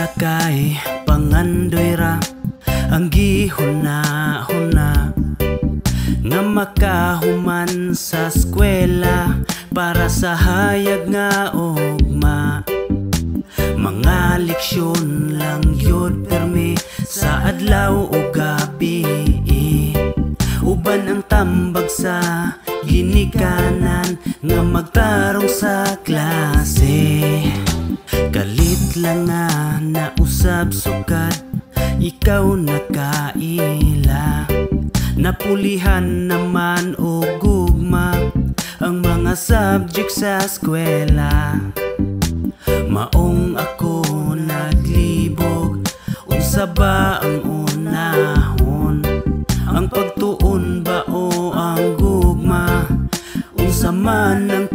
eskwela kay pangandoy ra ang gihuna-huna nga makahuman sa eskwela para sa hayag nga ugma. Mga leksyon lang yun permi sa adlaw o gabi, uban ang tambag sa ginikanan nga magtarong sa klase. Kalit lang nga nausab sukat, ikaw nakaila. Napulihan naman o gugma ang mga subject sa eskwela. Maong ako naglibog, unsa ba ang unahon? Ang pagtuon ba o ang gugma? Unsa man ang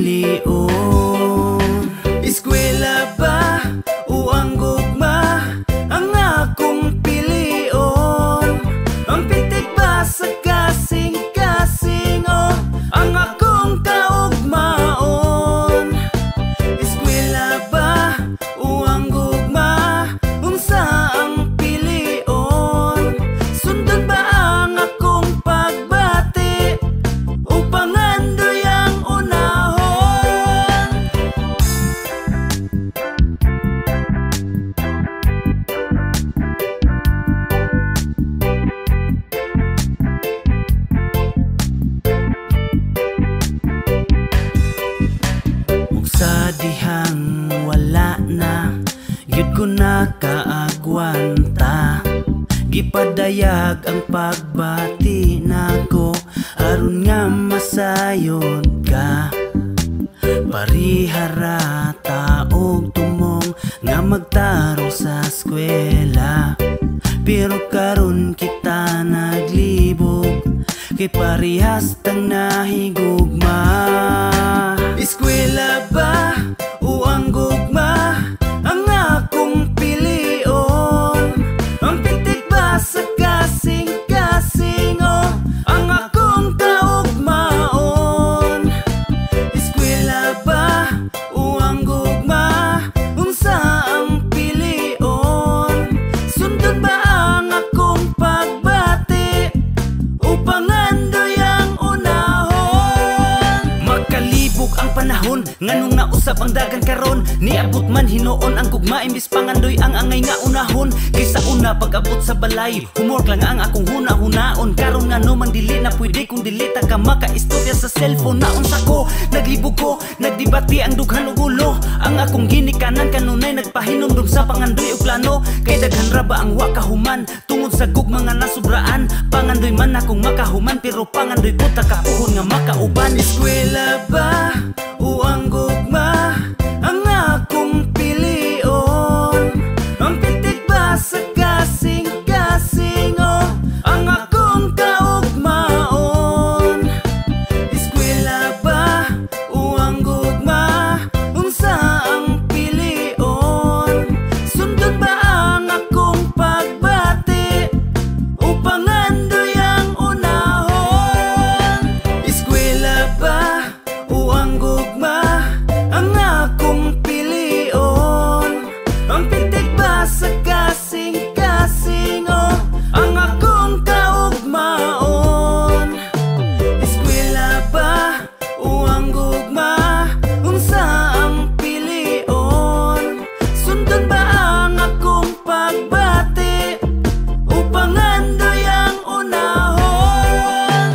pilion? Eskwela ba o ang gugma ang akong pilion? Ang pitik ba sa kasing-kasing o ang akong kaugmaon? Eskwela ba o ang gugma? Unsa ang pilion? Sundon ba ang akong pagbati o pangandoy ang unahon? Sa dihang wala na, yun ko nakaagwanta. Gipadayag ang pagbati nako, aron nga masayod ka. Parihara taog tumong nga magtarong sa eskwela. Pero karon kita naglibog, kay parihas tang nahigugma. Eskwela ba o ang gugma ang akong pilion? Ang pitik ba sa kasing-kasing o ang akong kaugmaon? Eskwela ba o ang gugma? Unsa ang pilion? Sundon ba ang akong pagbati o pangandoy ang unahon? Makalibog ang panahon, nganong nausap ang dagan karon. Niabot man hinuon ang gugma, imbis pangandoy ang angay nga unahon. Kaysa una pag-abot sa balay, humor lang ang akong huna-hunaon. Karon nga no mang dili na pwede kung dilita ka maka-istorya sa cellphone. Naon sa ko, naglibog ko, nagdebate ang dughan ug ulo. Ang akong ginikanan kanunay nagpahinumdum sa pangandoy ug plano. Kay daghan ra ba ang wakahuman tungod sa gugma nga nasubraan. Pangandoy man akong makahuman, pero pangandoy ko takapuhon nga makauban. Eskwela ba o ang gugma ang akong pilion? Ang pitik ba sa kasing-kasing o ang akong kaugmaon? Eskwela ba o ang gugma? Unsa ang pilion? Sundon ba ang akong pagbati o pangandoy ang unahon? Eskwela ba o ang gugma ang akong pilion? Ang pitik ba sa kasing-kasing o ang akong kaugmaon? Eskwela ba o ang gugma? Unsa ang pilion? Sundon ba ang akong pagbati o pangandoy ang unahon?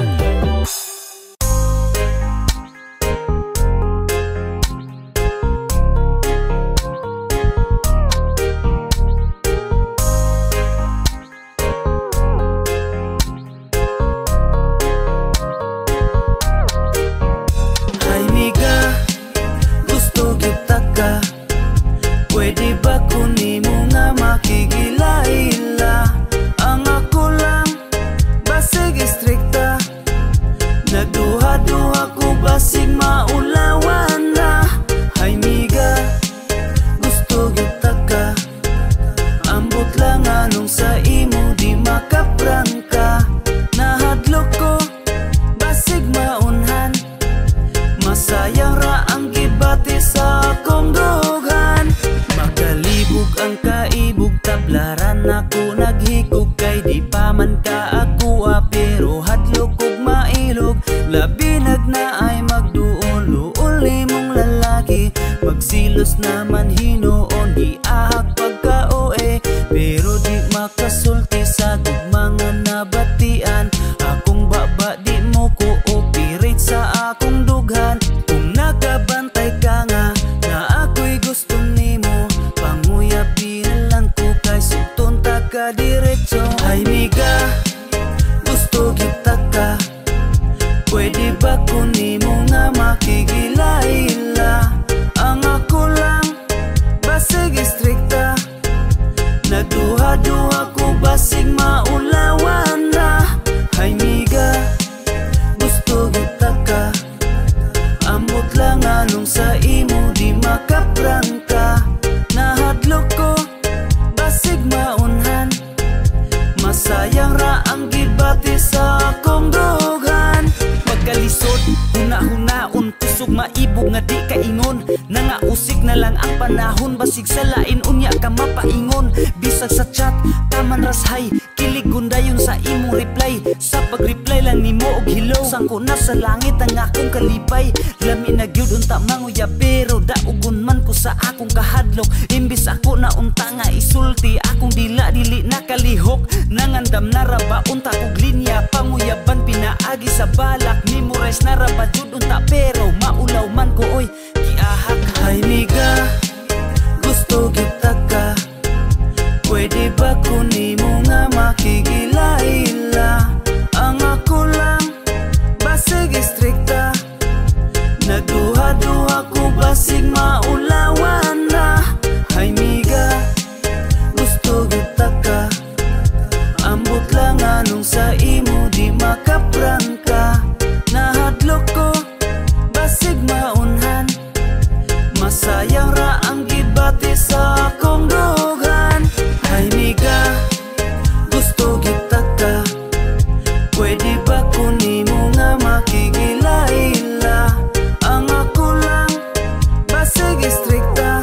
Ay miga, gusto kita ka. Pwede ba kunimo nga makigila-ila? Ang ako lang, basig istrikta. Nagduha-duha ko basig maulawan na. Ay miga, gusto kita ka. Ambot lang anong sa imo di makaprangka. Nahadlok ko, basig maunhan. Masayang ra ang gibati sa akong dughan. Makalibog higug ang kaibog, tablaran ako naghikog, kay di pa man ka ako pero hadlok ug mailog. Labi nagnaay magduol, uli mong lalaki, magsilos naman hinoon, giahak pagka-oe, pero di makasulti sa gugmangan na batian. Akong baba di mo ko operate sa akong dughan, kung nakabantay ka nga na ako'y gusto nimo, panguyab lang ko kay sutton ta ka diretso. Ay miga, gusto kita ka, pwede ba kunimo nga makigila-ila? Ang ako lang, basig istrikta, nagduha-duha ko basig maulawan na. Ay miga, gusto kita ka, ambot lang anong sa imo di makaprangka. Nahadlok ko, basig maunhan, masayang ra ang gibati sa akong dughan. Pagkalisod, huna-hunaon, kusog maibog nga di kaingon, nangausik na lang ang panahon, basig sa lain unya ka mapaingon. Bisag sa chat, taman rashay, kilig gundayon sa imong reply, sa pag-reply lang nimo og hello, sangko na sa langit ang akong kalipay. Lami na gyud unta manguya pero daugon man ko sa akong kahadlok, imbis ako na unta nga isulti, akong dili nakalihok, nangandam na raba unta kog linya, panguyaban pinaagi sa balak, memorize na raba jud unta pero maulaw man ko oy giahak. Ay miga, gusto kita ka, pwede ba kunimo nga makigila-ila? Ang ako lang, basig istrikta, nagduha-duha ko basig maulawan na. Ay miga, gusto kita ka, ambot lang anong sa imo di makaprangka. Nahadlok ko, basig maunhan, masayang ra ang gibati sa akong dughan. Ay miga, gusto kita ka, pwede ba kunimo nga makigila-ila? Ang ako lang, basig istrikta,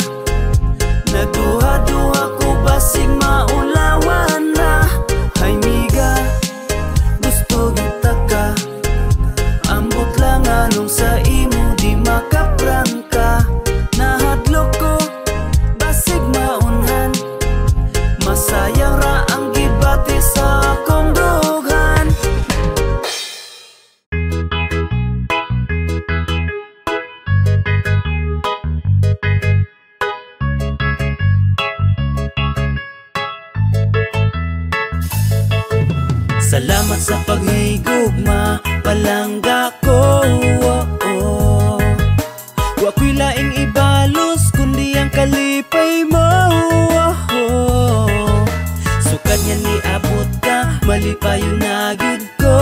nagduha-duha ko basig maulawan na. Ay miga, gusto kita ka, ambot lang anong sa imo di makaprangka. Nahadlok ko, basig maunhan, masayang ra ang gibati sa akong dughan. Salamat sa paghigugma, palangga ko, wa ko'y laing ibalos kundi ang kalipay mo. Sukad nga ni abot ka, malipayon na gyud ko.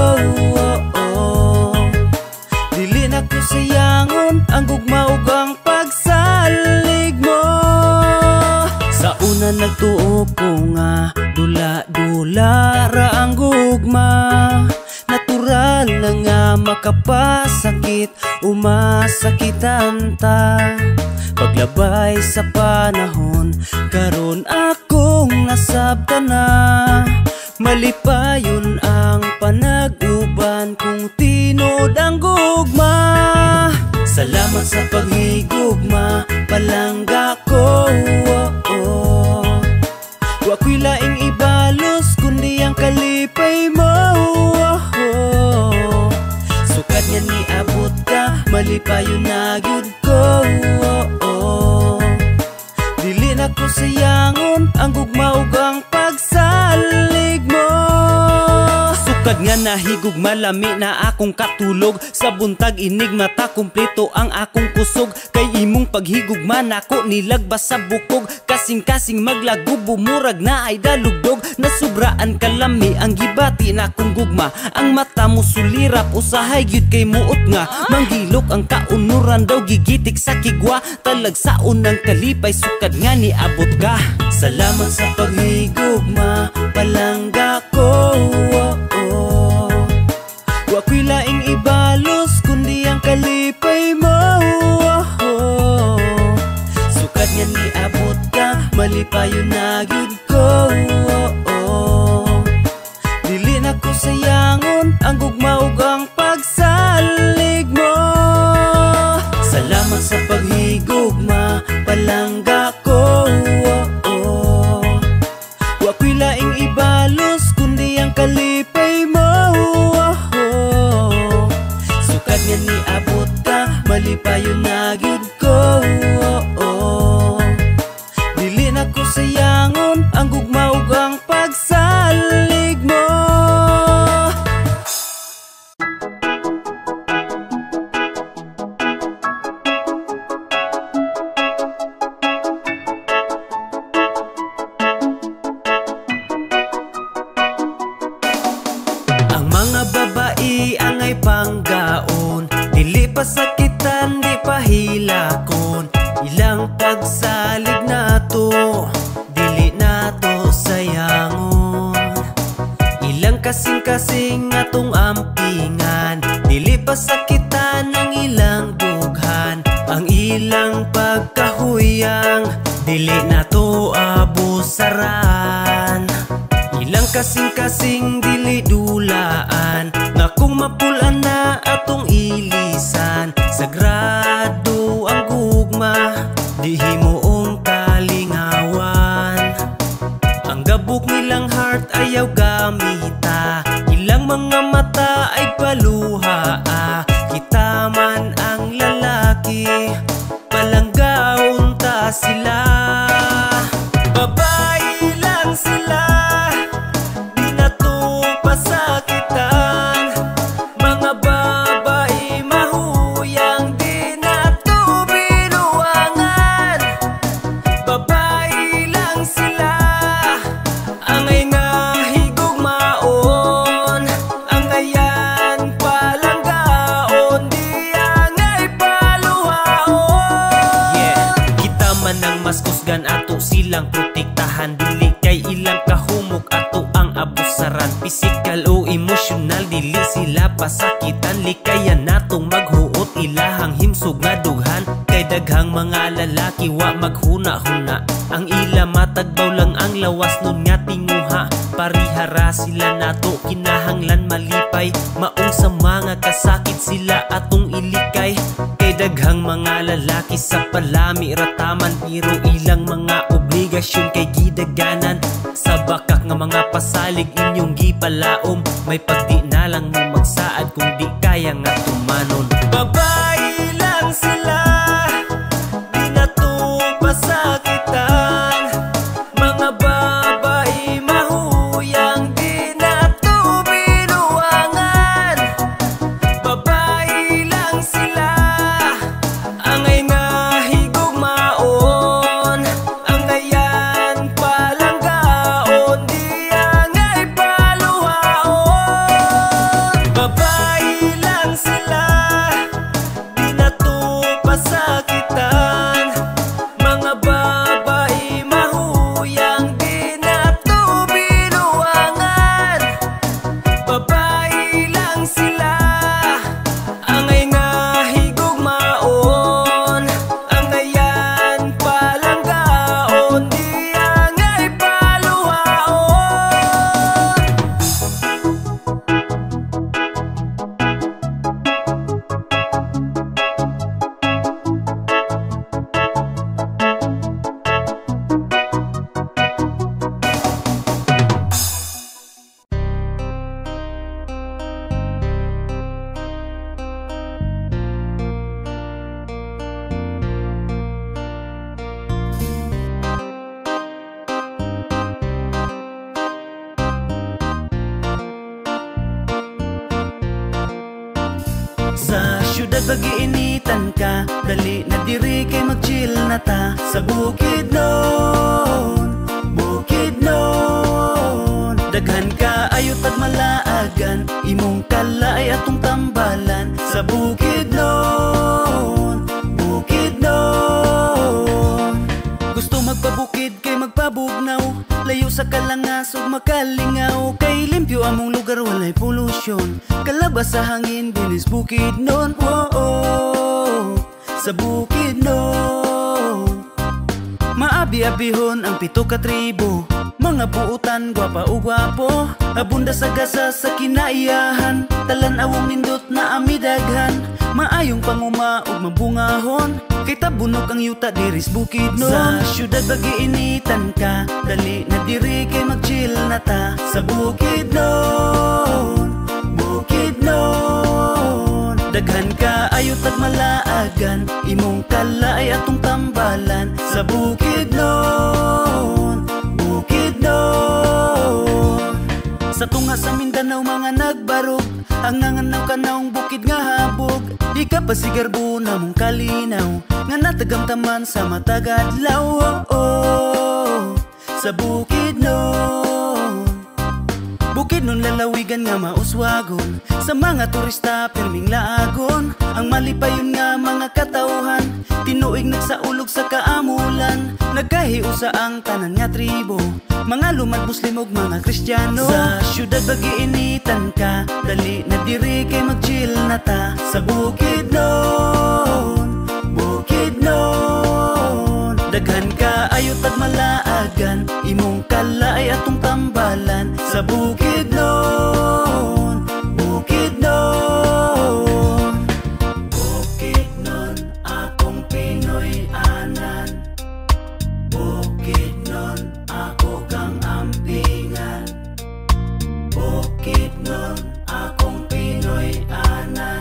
Dili na ko sayangon ang gugma ug ang pagsalig mo. Sa una nagtuo ko nga dula-dula ra ang gugma, natural na nga makapasakit, umasakitan ta. Paglabay sa panahon, karon akong nasabtan na, malipayon ang panag-uban kung tinod ang gugma. Salamat sa paghigugma, palangga ko, wa ko'y laing ibalos kundi ang kalipay mo. Sukad nga ni abot ka, malipayon na gyud ko. Dili na ko sayangon ang gugma ug ang pagsalig mo. Sukad nga nahigug malami na akong katulog, sa buntag inig mata kumpleto ang akong kusog, kay imong paghigugma nako nilagbas sa bukog, kasing-kasing maglago bumurag na ay dalugdog. Nasubraan kalami ang gibati na akong gugma, ang mata mo sulirap usahay gyud kay muot nga, manggilok ang kaunuran daw gigitik sa kigwa, talagsaon ng kalipay sukad nga ni abot ka. Salamat sa paghigugma, palangga ko, wa ko'y laing ibalos kundi ang kalipay mo. Sukad nga ni abot ka, malipayon malipayon na gyud ko. Dili na ko sayangon ang gugma ug ang pagsalig mo. Salamat sa paghigugma, palangga ko. Wa ko'y laing ibalos kundi ang kalipay mo. Sukad nga ni abot ka, malipayon na gyud ko. Dili na ko sayangon ang gugma ug ang pagsalig mo. Ang mga babae angay panggaon, dili pa sakitan, di pa hilakon. Ilang pagsalig nato, dili nato sayangon. Ilang kasing-kasing atong ampingan, dili pa sakitan ang ilang dughan. Ang ilang pagkahuyang, dili nato abusaran. Ilang kasing-kasing dili dulaan, nga kung mapulan na atong ilisan. Sagrado ang gugma, di himuong kalingawan. Ang gabok nilang heart ayaw gamita, ilang mga mata ay paluha. Kita man ang lalaki, palanggaon ta sila. Babae lang sila, di na to pasakitan. Mga babae mahuyang, di na to binuangan. Babae lang sila, angay nga higugmaon. Angayan palanggaon, di angay paluhaon. Yeah, kita man ang mas kusgan ato silang protektahan. Dili kay ilang kahumok ato ang abusaran. Physical o emotional, dili sila pasakitan. Likayan natong maghuot ilahang himsog nga dughan. Kay daghang mga lalaki wa maghuna-huna, ang ila matagbaw lang ang lawas nun nga tinguha. Parihara sila nato kinahanglan malipay, maong sa mga kasakit sila atong ilikay. Kay daghang mga lalaki sa palami rataman, pero ilang mga obligasyon kay gidaganan. Sa bakak nga mga pasalig inyong gipalaom, may pagdi na lang mo magsaad kung di kaya nga tumanon. Babae lang sila, di na to pasakitan. Mga babae mahuyang, di na to binuangan. Babae lang sila, angay nga higugmaon. Angayan palanggaon, di angay paluhaon. Babae lang sila, di na to pasakitan. Mga babae mahuyang, di na to binuangan. Babae lang sila, angay nga higugmaon. Angayan palanggaon, di angay paluhaon. Sa syudad bagiinitan ka, dali na diri kay mag-chill na ta. Sa bukid nun, bukid nun. Daghan ka ayot at malaagan, imong kalay atong tambalan. Sa bukid nun, bukid nun. Gusto magpabukid kay magpabugnaw, layo sa kalangasog makalingaw. Kay limpyo among lugar walay polusyon, kalabas sa hangin dinis bukid nun. Sa bukid nun, Maabi-abihon ang 7 ka tribo, mga buutan, gwapa o gwapo. Abunda sa gasa sa kinaiyahan, talan awong nindot na amidaghan. Maayong panguma ug mabungahon, kay tabunok ang yuta diris Bukidnon. Sa syudad bagiinitan ka, dali na diri kay mag-chill na ta. Sa Bukidnon, Bukidnon, daghan ka ayot at malaagan, imong kalay atong tambalan. Sa Bukidnon, Bukidnon, sa tunga sa Mindanao mga nagbarog, ang nanganaw kanawng bukid nga habog. Di ka pasigarbo na mong kalinaw, nga natagamtaman sa matagadlaw. Sa Bukidnon, Bukidnon lalawigan nga mauswagon, sa mga turista pirming laagon. Ang malipayon nga mga katauhan, tinuig nagsaulog sa kaamulan. Nagkahiusa ang tanan nga tribo, mga lumad Muslim ug mga Kristiyano. Sa syudad bagiinitan ka, dali na diri kay mag-chill na ta. Sa Bukidnon, Bukidnon, daghan ka ayot at malaagan, imong kalay atong tambalan. Sa Bukidnon, Bukidnon, Bukidnon, akong Pinoy anan. Bukidnon, ako kang ampingan. Bukidnon, akong Pinoy anan.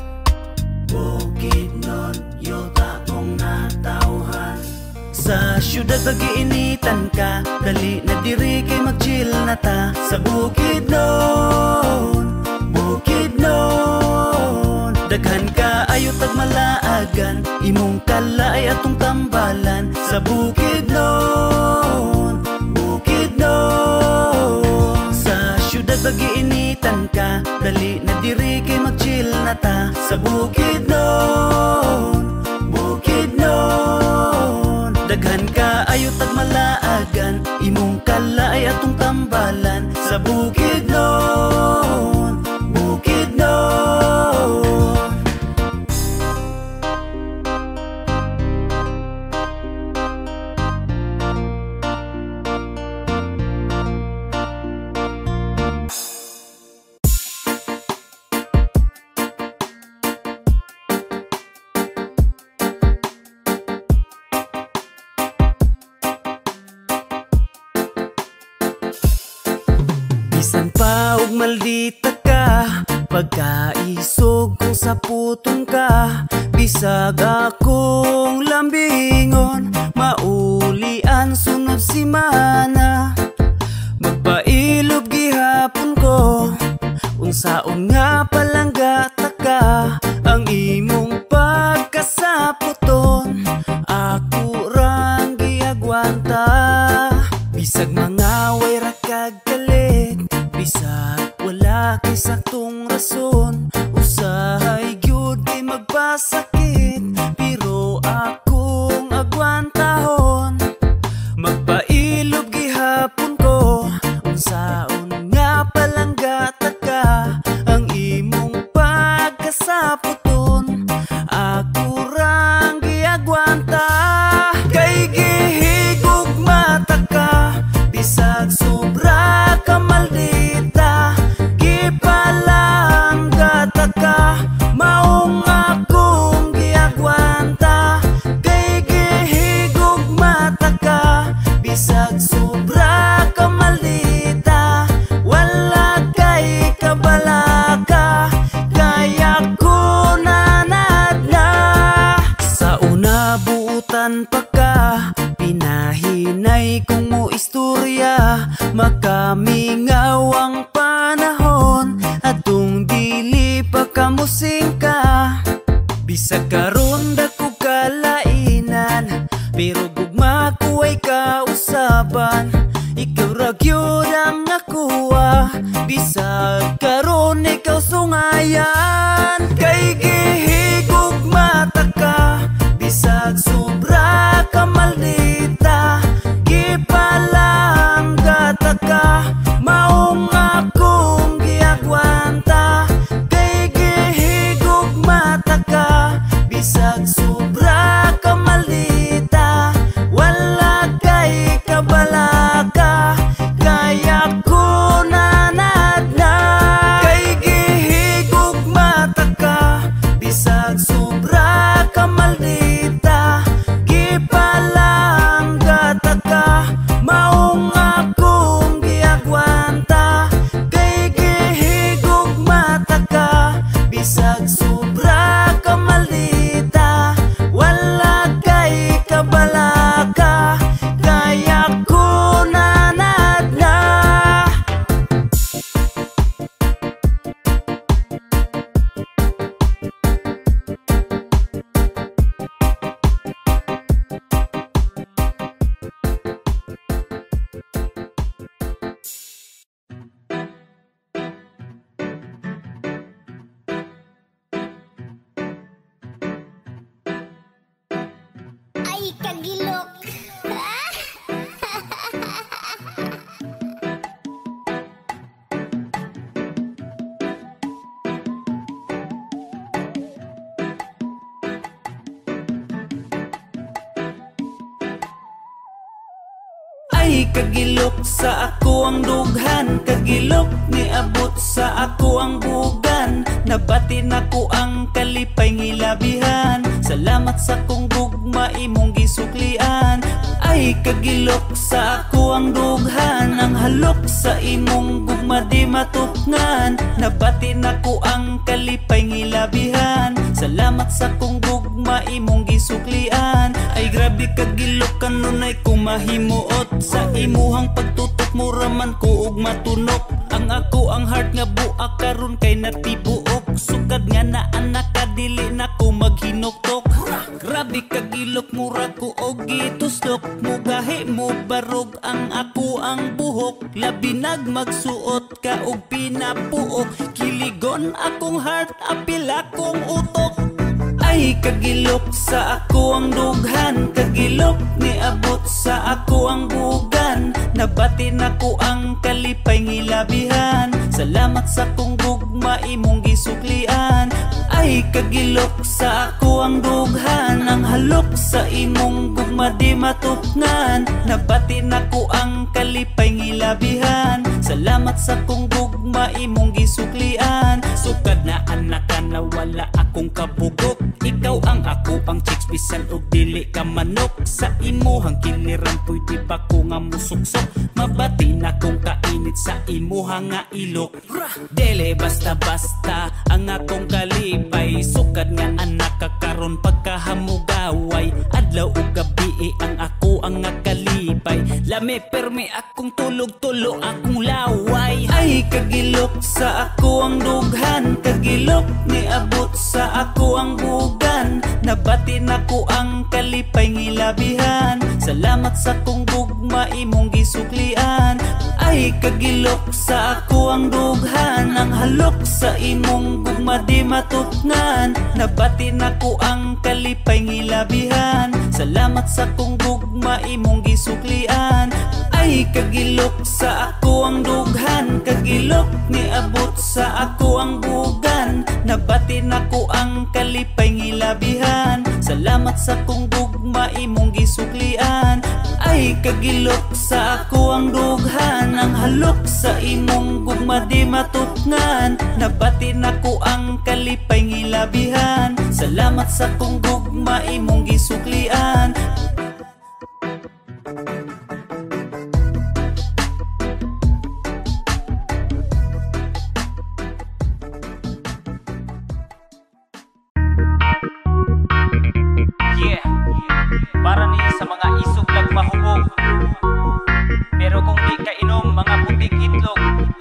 Bukidnon, yuta kong natauhan. Sa syudad bagiinitan ka, dali na diri kay mag-chill na ta. Sa Bukidnon, Bukidnon, daghan ka ayot at malaagan, imong kalay atong tambalan. Sa Bukidnon, Bukidnon, sa syudad bagiinitan ka, dali na diri kay mag-chill na ta. Sa Bukidnon, Bukidnon, daghan ka ayot at malaagan, imong kalay atong tambalan. Sa Bukidnon, Bukidnon. Bisan pa og maldita ka, pagkaisog ko sa putong ka. Bisag akong lambingon, maulian sunod simana. Magpailob gihapon ko, unsaon nga palanggata ka. Ang imong pagkasaputon, ako rang giagwanta. Bisag mga way ra kag kalit, bisag wala kay saktong rason. Usahay gyud kay magpasakit, pero akong agwantahon. Magpailob gihapon ko, unsaon nga palanggata ka. Ang imong pagkasaputon, ako rang giagwanta. Kay gihigog mata ka, bisag sobra ka maldita. Gipalanggata ka, maong akong giagwanta. Kay gihigog mata ka, bisag sobra ka maldita. Wala kay kabalaka, kaya ko nanad na. Sa una buutan pa ka, pinahinay kong mo istorya. Makamingaw ang panahon, atong dili pa kamusing ka. Bisag karon dako kalainan, pero gugma ko ay kausaban. Ikaw ra gyud ang nakuha, bisag karon ikaw sungayan. Kay gihigog mata ka, bisag sobra ka maldita. Gipalanggata ka, maong akong giagwanta. Kay gihigog mata ka, bisag sobra ka maldita. Wala kagilok. Ay kagilok sa ako ang dughan, kagilok ni abot sa ako ang bugan. Nabati nako ang kalipay ngilabihan, salamat sa kong gugma imong gisuklian. Ay kagilok sa ako ang dughan, ang halok sa imong gugma di matukngan. Nabati nako ang kalipay ngilabihan, salamat sa kong gugma imong gisuklian. Ay grabe kagilok kanunay kumahimuot, sa imuhang pagtutok mo raman ko og matunok. Ang ako ang heart nga buak karon kay natibuok, sukad nga na anak kadili na ko maghinuktok. Grabe kagilok mura ko og gituslok, mugahi mo barog ang ako ang buhok. Labi nagmagsuot ka og pinapuok, kiligon akong heart apil akong utok. Ay kagilok sa ako ang dughan, kagilok ni abot sa ako ang bugan. Nabati nako ang kalipay ngilabihan, salamat sa kong gugma imong gisuklian. Ay kagilok sa ako ang dughan, ang halok sa imong gugma di matukngan. Nabati nako ang kalipay ngilabihan, salamat sa kong gugma imong gisuklian. Sukad na anak ka na wala akong kabugok, ikaw ang ako ang chicks bisan og dili ka manok. Sa imuhang kiliran pwede pa ko nga musuksok, mabati na kong kainit sa imuhang nga ilok. Dele basta-basta ang akong kalipay, sukad nga anak ka karon pagkahamugaway. Adlaw ug gabi ang ako ang nga kalipay, lami permi akong tulog-tulo akong laway. Ay kagilok sa ako ang dughan, kagilok ni abot sa ako ang bugan. Nabati nako ang kalipay ngilabihan, salamat sa kong gugma imong gisuklian. Ay kagilok sa ako ang dughan, ang halok sa imong gugma di matukngan. Nabati nako ang kalipay ngilabihan, salamat sa kong gugma imong gisuklian. Ay kagilok sa ako ang dughan, kagilok ni abot sa ako ang bugan. Nabati nako ang kalipay ngilabihan, salamat sa kong gugma imong gisuklian. Ay kagilok sa ako ang dughan, ang halok sa imong gugma di matukngan. Nabati nako ang kalipay ngilabihan, salamat sa kong gugma imong gisuklian. Para niya sa mga isog lang mahubog, pero kung di ka inom mga putik itlog.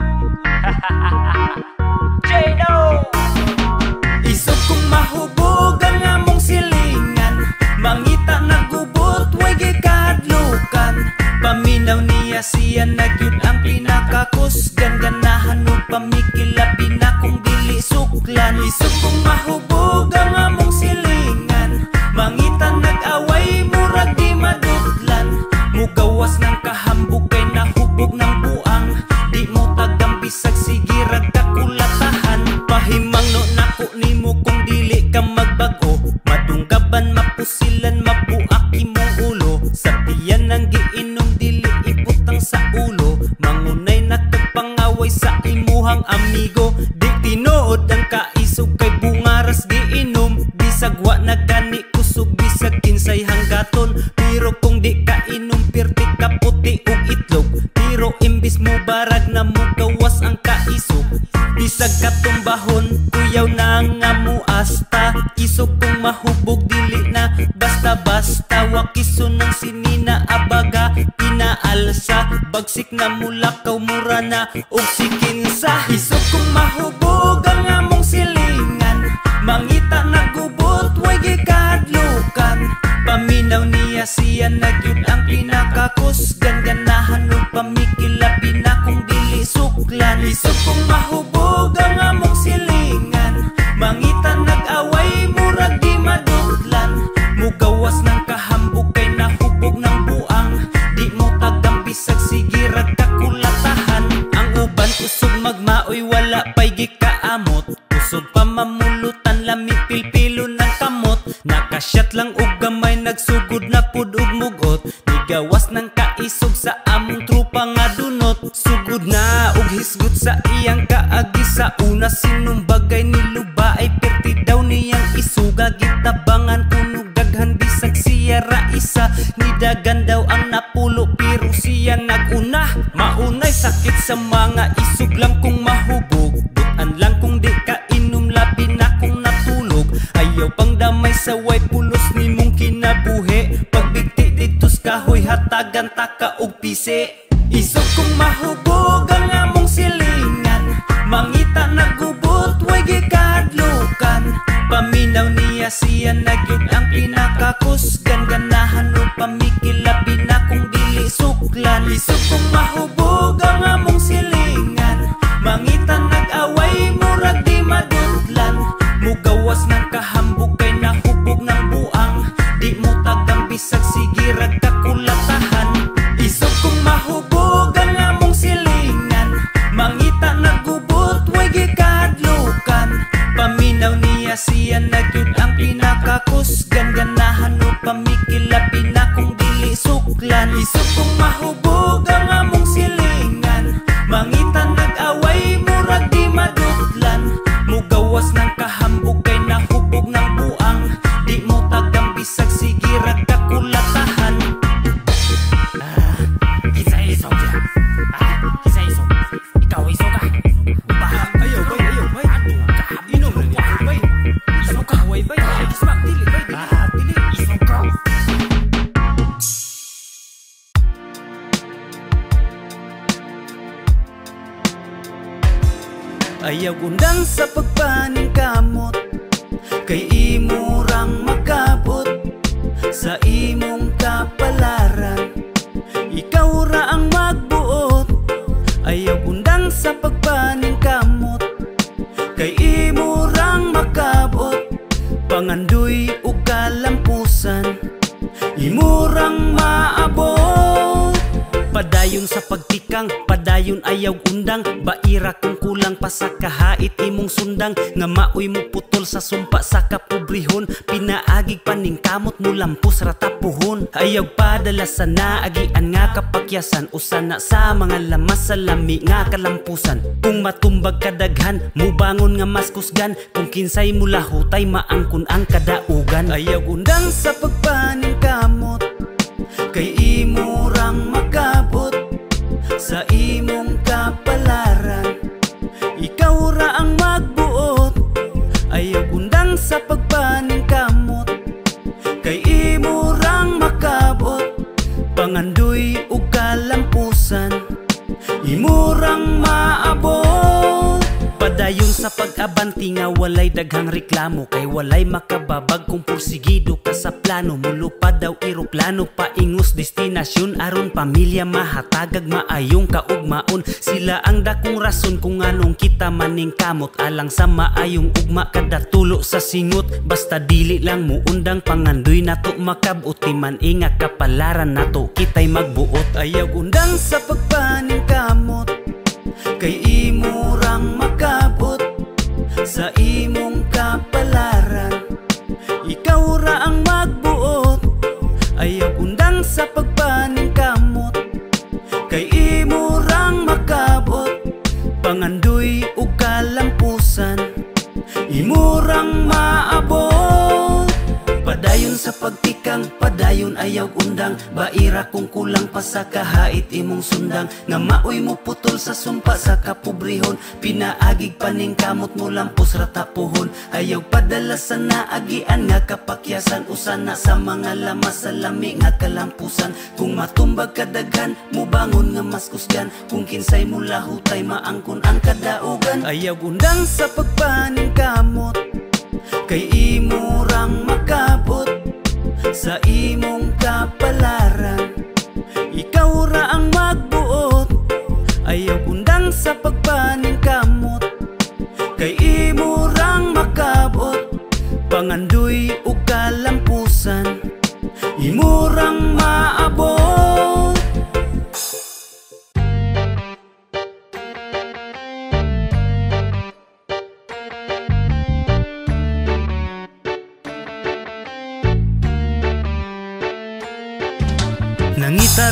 J-No! Isog kong mahubog ang among silingan, mangita nagubot way gikadlukan. Paminaw niya siya nagyud ang pinakakusgan, ganahan mo pamikilabi na kung dili suklan. Isog kong mahubog ang among silingan, mangita nag-away murag di madudlan. Mugawas ng kahambog kay nahubog ng buang, di mo tagang bisag sige ragkakulatahan. Pahimang no nako nimo kung dili ka magbago, madunggaban mapusilan mabuak imong ulo. Sa tiyan ng giinom dili ibutang sa ulo, mangunay nakapangaway sa imuhang amigo. Di tinuod ang kaisog kay bungaras giinom, bisagwa na gani kusog bisag kinsay hanggaton. Pero kung di ka inom pirti ka puti ug itlog, pero imbis mo barag na mo gawas ang kaisog. Bisag katumbahon kuyaw na nga muasta, isog kong mahubog dili na basta-basta. Wakiso ng sinina abaga pinaalsa, bagsik na mulakaw mura na og sikinsa. Isog kong mahubog ang among silingan, mangita nagubot way gikadlukan. Paminaw niya siya nagyud ang pinakakusgan, ganahan ug pamikilabi na kung dili suklan. Isog kong mahubog ang among silingan, mangita nag-away murag di madudlan. Mugawas ng kahambog kay na magmaoy wala pa'y gikaamot. Kusog pa mamulutan lami pilpilo ng kamot. Nakasyat lang og gamay nagsugod na pud og mugot. Nigawas ng kaisog sa among trupa nga dunot. Sugod na og hisgot sa iyang kaagi sa una. Sinong bagay niluba ay perti daw niyang isuga. Gitabangan kunog daghan bisag siya ra isa. Nidagan daw ang napulo pero siya naguna. Maunay sakit sa mga isog lang kung mahubog. Butan lang kung di ka inom labi na kung natulog. Ayaw pang damay sa way pulos ni mong kinabuhi. Pagbigti ditos kahoy hatagan taka og pisi. Isog kung mahubog ang among silingan. Mangita nagubot way gikadlukan. Paminaw niya siya nagyud ang pinakakusgan. Ganahan o pamikilabi na kung dili suklan. Isog kung mahubog ang among silingan. Mangita nag-away murag di madudlan. Mugawas ng kahambog kay nahubog ng buang. Di mo tagang bisag sige rag kakulatahan. Isog kung mahubog ang among silingan. Mangita nagubot way gikadlukan. Paminaw niya siya nagyud ang pinakakusgan. Ganahan o pamikilabi na kung dili suklan. Isog kung mahubog ang among silingan. Mangita nag-away murag di madudlan. Mugawas ng kahambog kay nahubog ng buang. Di mo tagang bisag sige rag kakulatahan. Isa-isog siya. Isa-isog. Ikaw isog ka. Ayaw bay. Inom rin niya bay. Isog ka way bay. Ismak dili bay. Dili isog ka. Ayaw undang sa pagpaning kamot. Kay imurang makabot sa imong kapalaran. Ikaw ra ang magbuot. Ayaw undang sa pagpaning kamot. Kay imurang makabot. Pangandoy ug kalampusan. Imurang maabot. Padayon sa pagtikang, padayon ayaw undang. Baira kung kulang pa sa kahait imong sundang. Nga maoy mo putol sa sumpa sa kapobrihon. Pinaagig paning kamot mo lampos ratapuhon. Ayaw padala sa naagian nga kapakyasan. Usana sa mga lamas sa lami nga kalampusan. Kung matumbag kadaghan, mubangon nga mas kusgan. Kung kinsay mula hutay maangkon ang kadaugan. Ayaw undang sa pagpaning kamot. Kay imurang makabot sa imong kapalaran. Ikaw ra ang magbuot. Ayaw undang sa pagpaning kamot. Kay imurang makabot. Pangandoy ug kalampusan. Imurang maabot. Padayon sa pag-abanti nga walay daghang reklamo. Kay walay makababag kung pursigido ka sa plano. Mulupad daw eroplano paingus destinasyon. Aron pamilya mahatagag maayong kaugmaon. Sila ang dakong rason kung anong kita maning kamot. Alang sa maayong ugma kada tulo sa singot. Basta dili lang mo undang pangandoy nato makabot. Timan inga kapalaran nato kitay magbuot. Ayaw undang sa pagpaning kamot. Kay imurang makabot sa imong kapalaran. Ikaw ra ang magbuot. Ayaw undang sa pagpaning kamot. Kay imurang makabot. Pangandoy ug kalampusan. Imurang maabot. Padayon sa pagtikang, padayon ayaw undang. Baira kung kulang pa sa kahait imong sundang. Nga maoy mo putol sa sumpa sa kapobrihon. Pinaagig paning kamot mo lampos ratapuhon. Ayaw padala sa naagian nga kapakyasan. Usana sa mga lamas sa lami nga kalampusan. Kung matumbag kadaghan, mubangon nga mas kusgan. Kung kinsay mula hutay maangkon ang kadaugan. Ayaw undang sa pagpaning kamot. Kay imurang makabot sa imong kapalaran. Ikaw ra ang magbuot. Ayaw undang sa pagpaning kamot. Kay imurang makabot. Pangandoy ug kalampusan. Imurang maabot.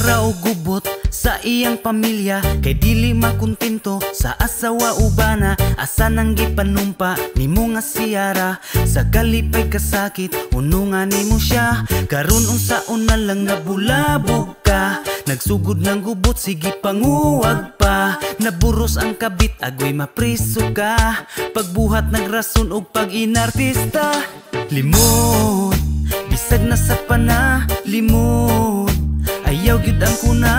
Para og gubot sa iyang pamilya, kay dili makontento sa asawa ubana. Asa nang gipanumpa nimo nga siyara, sa kalipay kasakit unungan nimo siya. Karon unsaon na lang nabulabog ka, nagsugod ng gubot sige panguwag pa. Naburos ang kabit agoy mapriso ka, pagbuhat nagrason og pag-inartista. Limot bisag na sa pana, limot ayaw gyud ang kuna,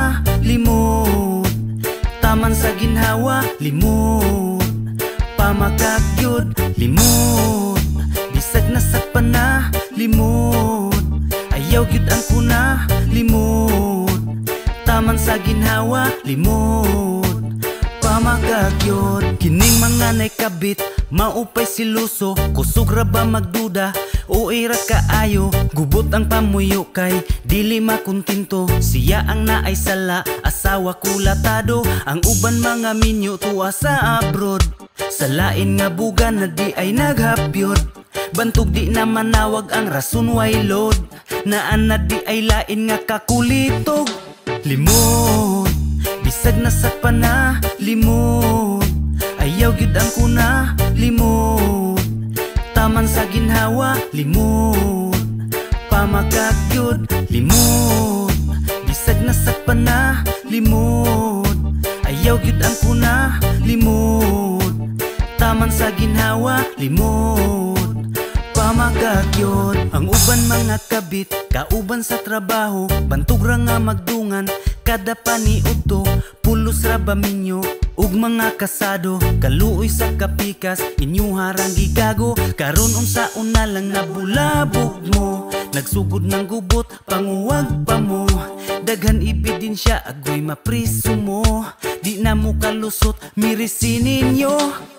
limot taman sa ginhawa, limot pamakak gyud, limot bisag na sa pana, limot ayaw gyud ang kuna, limot taman sa ginhawa, limot pamakak gyud. Kining mga naikabit maupay siluso, kusog ra ba magduda o ira kaayo. Gubot ang pamuyo kay dili makontento, siya ang naay sala, asawa kulatado. Ang uban mga minyo tuwa sa abroad, sa lain nga buga na di ay naghapyod. Bantog di na manawag ang rason way load, naan na di ay lain nga kakulitog. Limot bisag na sa pana, limot ayaw gyud ang kuna, limot taman sa ginhawa, limot pamakak gyud, limot bisag na sa pana, limot ayaw gyud ang kuna, limot taman sa ginhawa, limot pamakak gyud. Ang uban mga kabit kauban sa trabaho, bantog ra nga magdungan kada paniudto. Pulos ra ba minyo ug mga kasado, kaluoy sa kapikas inyo harang gigago. Karon unsaon na lang nabulabog mo, nagsugod ng gubot panguwag pa mo. Daghan ebidensya agoy mapriso mo, di na mo kalusot mirisin ninyo.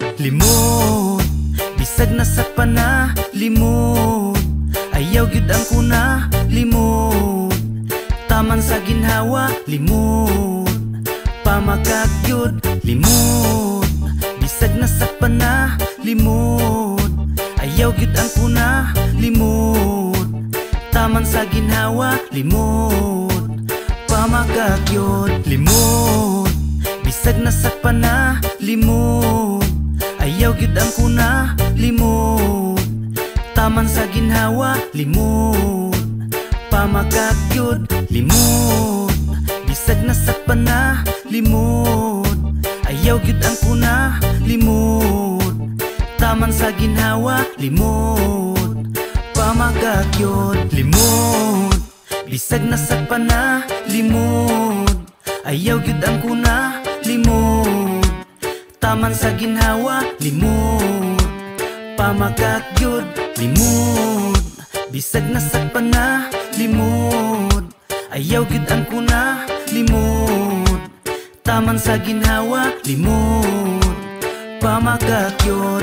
Limot bisag na sa pana, limot ayaw gyud ang kuna, limot taman sa ginhawa, limot pamakak gyud, limot bisag na sa pana, limot ayaw gyud ang kuna, limot taman sa ginhawa, limot pamakak gyud. Limot bisag na sa pana, limot ayaw gyud ang kuna, limot taman sa ginhawa, limot pamakak gyud, limot bisag na sa pana, limot ayaw gyud ang kuna, limot taman sa ginhawa, limot pamakak gyud. Limot bisag na sa pana, limot ayaw gyud ang kuna, limot taman sa ginhawa, limot pamakak gyud. Limot bisag na sa pana, limot ayaw gyud ang kuna, limot taman sa ginhawa, limot pamakak gyud.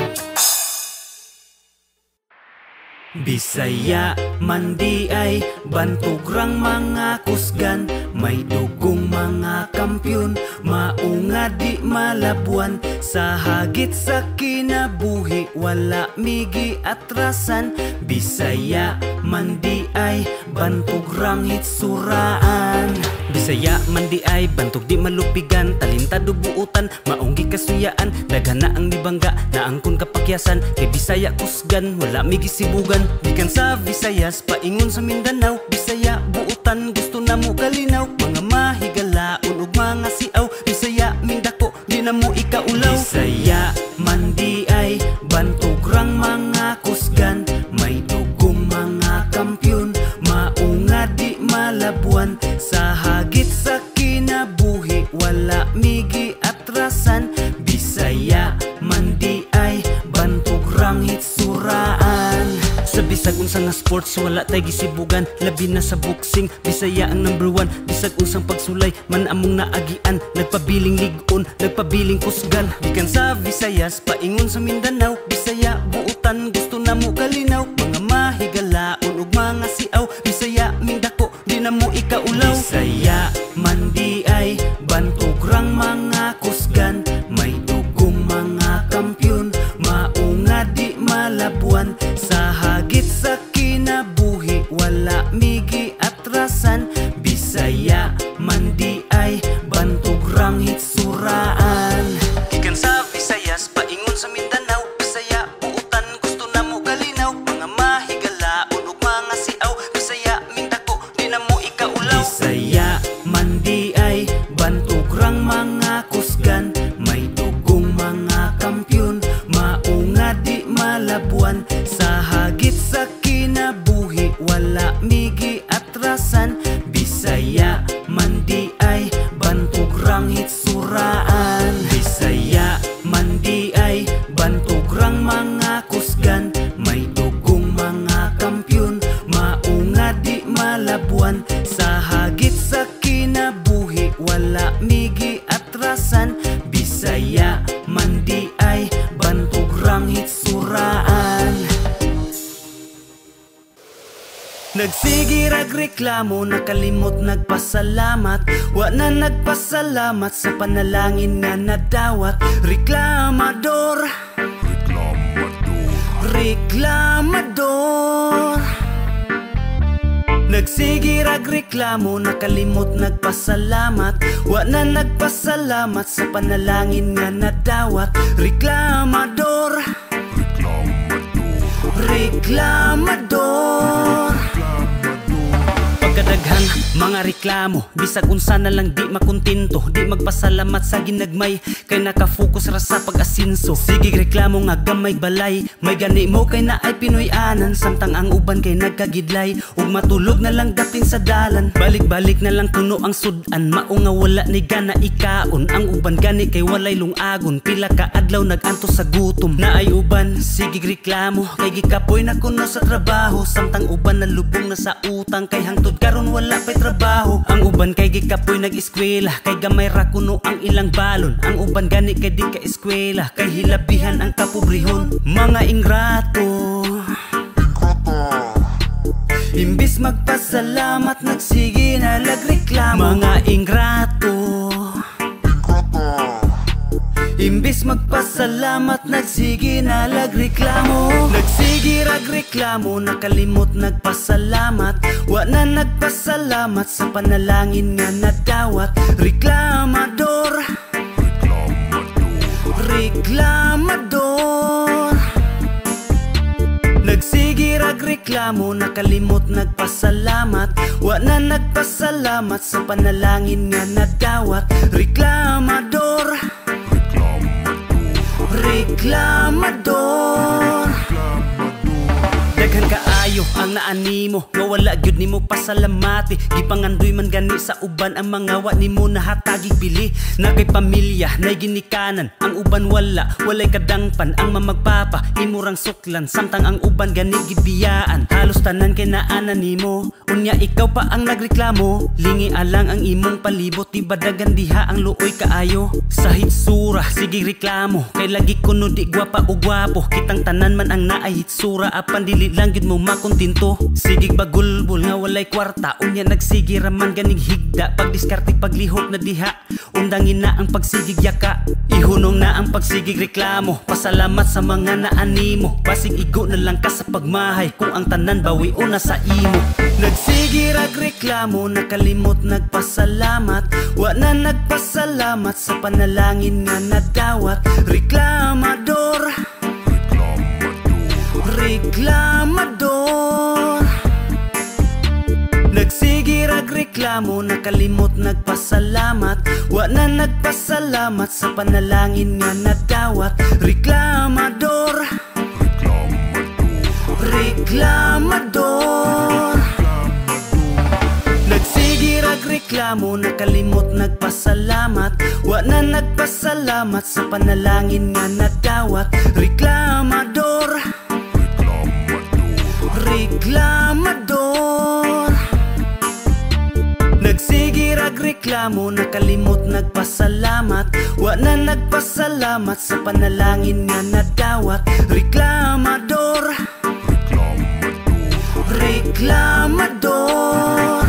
Bisaya man di ay bantog rang mga kusgan, may dugong mga kampyon, maunga di malabuan. Sa hagit sa kinabuhi wala migi atrasan. Bisaya man di ay bantog rang hitsuraan, Bisaya man di ay bantog di malupigan, talintado buutan, maunggi kasuyaan. Daghan na ang nibangga na angkon kapakyasan, kay Bisaya kusgan wala migi sibugan. Gikan sa Visayas paingon sa Mindanao, Bisaya buutan gusto na mo kalinaw. Mga mahigalaon ug mga siaw, Bisaya mindako di na mo ikaulaw. Bisaya man di ay bantog rang mga kusgan, may dugong mga kampyon, maunga di malabuan. Sa hagit sa kinabuhi wala migi atrasan, Bisaya man di ay bantog rang hitsuraan. Sa bisag unsang nga sports wala tay gisibugan, labi na sa boxing Bisaya ang #1. Bisag unsang pagsulay man among naagian, nagpabiling ligon, nagpabiling kusgan. Gikan sa Visayas paingon sa Mindanao, Bisaya buutan gusto na mo kalinaw. Mga mahigalaon ug mga siaw, Bisaya mindako di na mo ikaulaw. Bisaya man di ay bantog rang mga kusgan, may dugong mga kampyon, maunga di malabuan. Sa hagit sa kinabuhi wala migi atrasan, Bisaya man hitsuraan. Gikan sa Visayas, paingon sa Mindanao, Bisaya, buutan, gusto na mo galinaw. Mga mahigala, unog mga siaw, Bisaya, mingdako, di na mo ikaulaw. Bisaya, mandi ay bantugrang mga kusgan, may dugong mga kampyon, maunga di malabuan. Sa hagit sa kinabuhi, wala migi atrasan. Bisaya, mandi ay bantugrang hitsuraan. Bisaya, mandi ay bantugrang mga kusgan, may dugong mga kampyon, maunga di malabuan. Sa hagit sa kinabuhi, wala migi atrasan. Bisaya, mandi ay bantugrang hitsuraan. Nagsigir ag reklamo, nakalimot nagpasalamat. Wa na nagpasalamat sa panalangin nga nadawat. Reklamador, reklamador. Nagsigir ag reklamo, nakalimot nagpasalamat. Wa na nagpasalamat sa panalangin nga nadawat. Reklamador, reklamador. Pagkadaghan mga reklamo, bisag unsa na lang di makontento, di magpasalamat sa ginagmay, kay nakafocus ra sa pag-asinso. Sige reklamo nga gamay balay, may gani mo kay na ay Pinoy-anan, samtang ang uban kay nagkagidlay, ug matulog na lang dapin sa dalan. Balik-balik na lang kuno ang sudan, mao nga wala ni gana ikaon. Ang uban gani kay walay lungagon, pila ka adlaw naganto sa gutom. Na ay uban, sige reklamo, kay gikapoy na kuno sa trabaho, samtang uban na lubong na sa utang, kay hangtod karon wala pa'y trabaho. Ang uban kay gikapoy nag-eskwela, kay gamay ra kuno ang ilang balon. Ang uban gani kay di ka eskwela, kay hilabihan ang kapobrehon. Mga ingrato, imbis magpasalamat, nagsige na lagreklamo. Mga ingrato, imbis magpasalamat, nagsige na lagreklamo. Nagsige ragreklamo, nakalimot nagpasalamat. Wa na nagpasalamat sa panalangin nga nadawat. Reklamador, reklamador. Nagsige ragreklamo, nakalimot nagpasalamat. Wa na nagpasalamat sa panalangin nga nadawat. Reklamador, reklamador. Daghan kaayo ang naanimo, nga wala gyud nimo pasalamati. Gipangandoy man gani sa uban ang mga wa nimo nahatagig bili. Na kay pamilya nay ginikanan, ang uban walay kadangpan. Ang mamagpapa imurang suklan, samtang ang uban gani gibiyaan. Halos tanan kay naanan nimo, unya ikaw pa ang nagreklamo. Lingi alang ang imong palibot, di ba dagan diha ang luoy kaayo. Sa hitsura sige reklamo, kay lagi kuno di gwapa o gwapo. Kitang tanan man ang naay hitsura, apan dili lang gyud mo makontinto. Sigig bagulbol nga walay kwarta, unya nagsige raman ganing higda. Pagdiskarte paglihok na diha, undangin na ang pagsigig yaka. Ihunong na ang pagsigig reklamo, pasalamat sa mga naanimo. Basig igo na lang ka sa pagmahay, kung ang tanan bawi o nasa imo. Nagsige ragreklamo, nakalimot nagpasalamat. Wa na nagpasalamat sa panalangin nga nadawat. Reklamador, reklamador. Nagsige ragreklamo, nakalimot nagpasalamat. Wa na nagpasalamat sa panalangin nga nadawat. Reklamador, reklamador. Nagsige ragreklamo, nakalimot nagpasalamat. Wa na nagpasalamat sa panalangin nga nadawat. Reklamador, reklamador. Nagsige ragreklamo, nakalimot nagpasalamat. Wa na nagpasalamat sa panalangin nga nadawat. Reklamador, reklamador.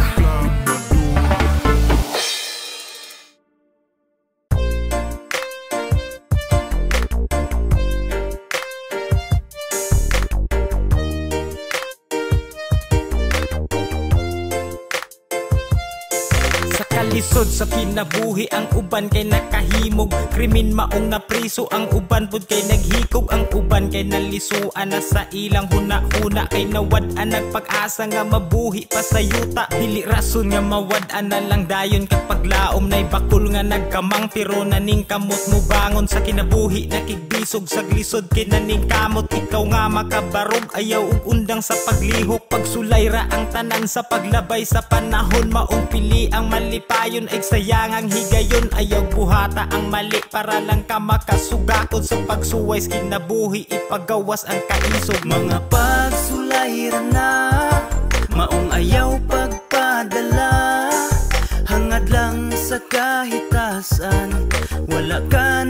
Lisod sa kinabuhi, ang uban kay nakahimog. Krimen maong napriso, ang uban pud kay naghikog. Ang uban kay nalisuan na sa ilang huna-huna, kay nawad-an nagpag-asa nga mabuhi pa sa yuta. Dili rason nga mawad-an na lang dayon kapag laom nay bakul nga nagkamang, pero naning kamot mo bangon sa kinabuhi. Nakigbisog sa glisod kinaning kamot, ikaw nga makabarog ayaw ug undang sa paglihok. Pagsulay ra ang tanan sa paglabay sa panahon, maong pili ang malipayon ay sayang ang higayon. Ayaw buhata ang mali para lang ka makasugakod sa pagsuway sa kinabuhi, ipagawas ang kaisog. Mga pagsulay ra na, maong ayaw pagpadala, hangad lang sa kahitasan, wala ka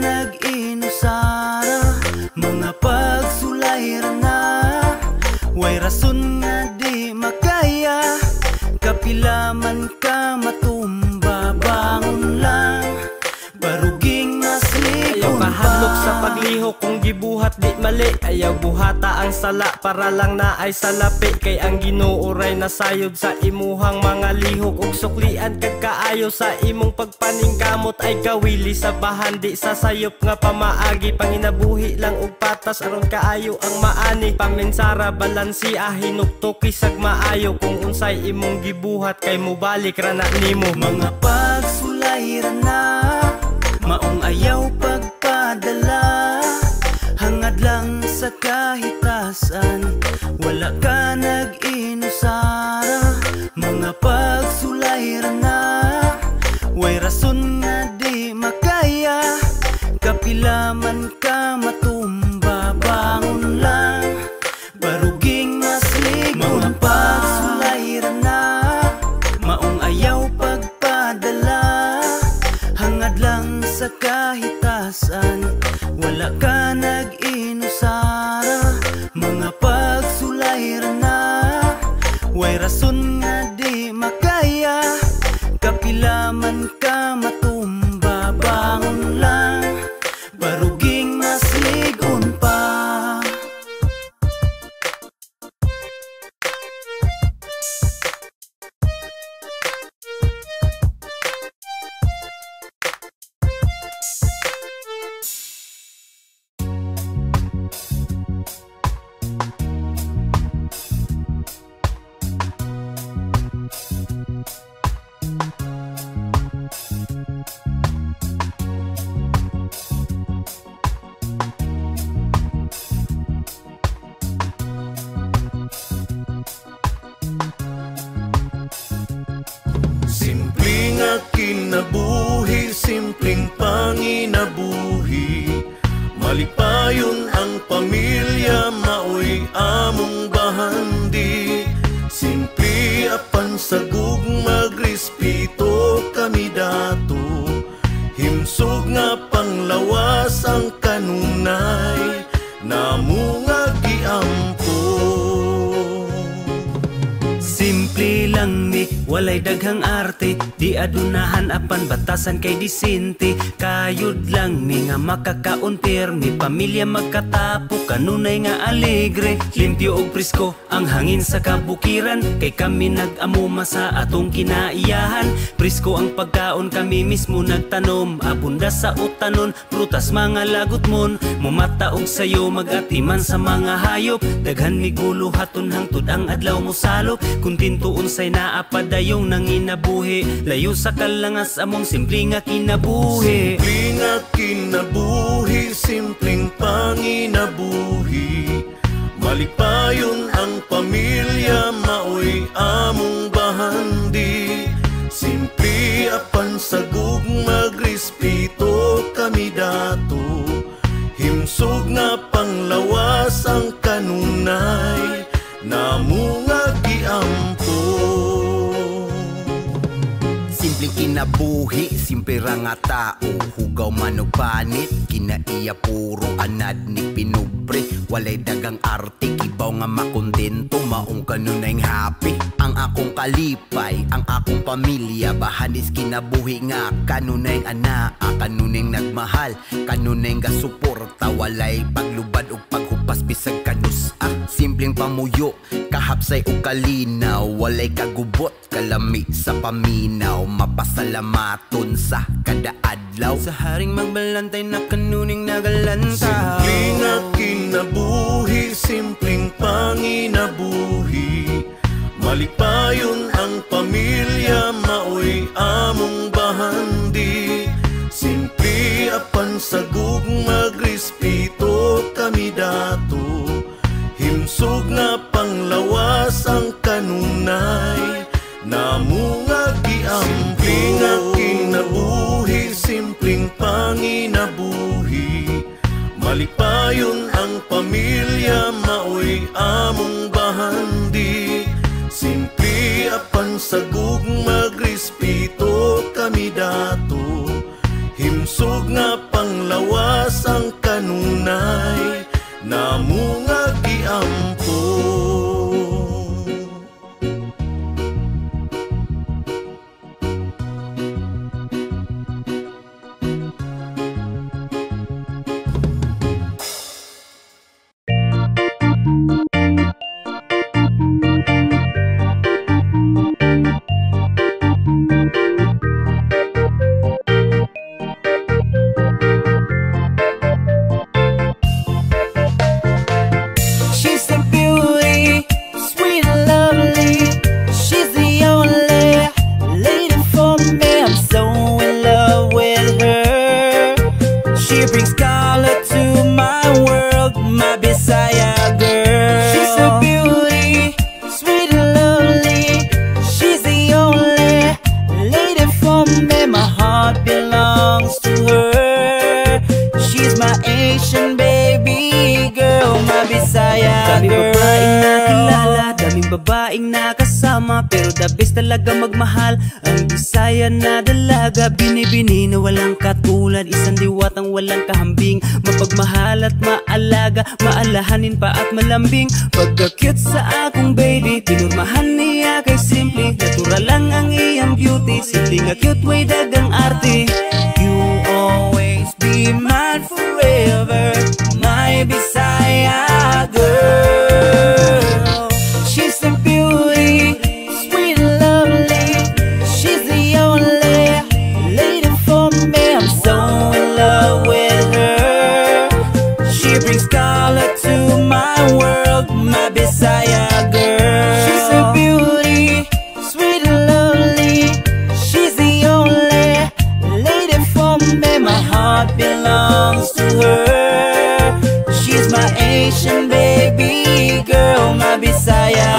nag-inusara. Mga pagsulay ra na, way rason nga di makaya, kapilaman ka matumba, bangon lang, baruging naslikon ayaw kahadlok sa paglihok kung gibuhat di mali. Ayaw buhata ang sala para lang na ay salapi, kay ang Ginoo ray nasayod sa imuhang mga lihok. Ug suklian kag kaayo sa imong pagpaningkamot, ay kawili sa bahan di sa sayop nga pamaagi. Panginabuhi lang og patas aron kaayo ang maani, pamensara balansiya hinuktok isag maayo. Kung unsay imong gibuhat kay mubalik ra na nimo. Mga pagsulay ra na, maong ayaw pagpadala, hangad lang sa kahitasan, wala ka nag-inusara. Mga pagsulay ra na, way rason nga di makaya, kapilaman ka matumba, bangon lang, baruging maslikon. Mga pagsulay ra na, maong ayaw pagpadala, hangad lang sa kahitasan, wala ka nag-inusara. Mga pagsulay ra na, way rason nga di makaya, kapilaman ka matumba, bangon lang, baruging masligon pa. Simpleng kinabuhi, simpleng panginabuhi, malipayon ang pamilya, maoy among bahandi. Simple apan sagug magrespeto kami dato, himsog nga panglawas ang kanunay, namo nga giampo. Simple lang ni, walay daghang arte, di adunahan apan batasan kay disente. Kayod lang ni nga makakaon permi, pamilya magkatapo, kanunay nga alegre. Limpyo og presko ang hangin sa kabukiran, kay kami nag-amuma sa atong kinaiyahan. Presko ang pagkaon, kami mismo nagtanom, abunda sa utanon, prutas mga lagot mon. Mumata og sayo, magatiman sa mga hayop, daghan migulo haton hangtod ang adlaw mo salop. Kuntinto unsay naapadayong nanginabuhi, layo sa kalangas among simple nga kinabuhi. Simple nga kinabuhi, simpleng panginabuhi, malipayon ang pamilya, maoy among bahandi. Simple apan sagug magrespeto kami dato, himsog nga panglawas ang kanunay, namo nga giampo. Simpleng kinabuhi, simple ra nga tao, hugaw man og panit, kinaiya puro anad ni pinubre. Walay dagang arte, kibaw nga makontento, maong kanunay happy. Ang akong kalipay, ang akong pamilya, bahanis kinabuhi nga kanunay anaa, kanunay nagmahal, kanunay nga suporta, walay paglubad og paghupas bisag kanus. Simpleng pamuyo, kahapsay o kalinaw, walay kagubot, kalami sa paminaw, mapasa salamaton sa kada adlaw. Sa haring magbalantay na kanuning nagalanta. Simpleng nga kinabuhi, simpleng panginabuhi. Malipayon ang pamilya, maoy among bahandi. Simple apan sagug magrespeto kami dato. Himsog nga panglawas ang kanunay, namo nga giampo. Simpleng nga kinabuhi, simpleng panginabuhi. Malipayon ang pamilya, maoy among bahandi. Simple apan sagug magrespeto kami dato. Himsog nga panglawas ang kanunay, namo nga giampo. Babaeng nakasama, pero the best talaga magmahal. Ang Bisaya na dalaga, binibini na walang katulad. Isang diwatang walang kahambing, mapagmahal at maalaga, maalahanin pa at malambing. Pagka-cute sa akong baby, pinurmahan niya kay simple. Natural lang ang iyang beauty, simple nga cute, way dagang arte. You always be mine forever, my Bisaya girl. She's a beauty, sweet and lovely. She's the only lady for me. I'm so in love with her. She brings color to my world, my Bisaya girl. She's a beauty, sweet and lovely. She's the only lady for me. My heart belongs to her. She's my Asian baby girl, my Bisaya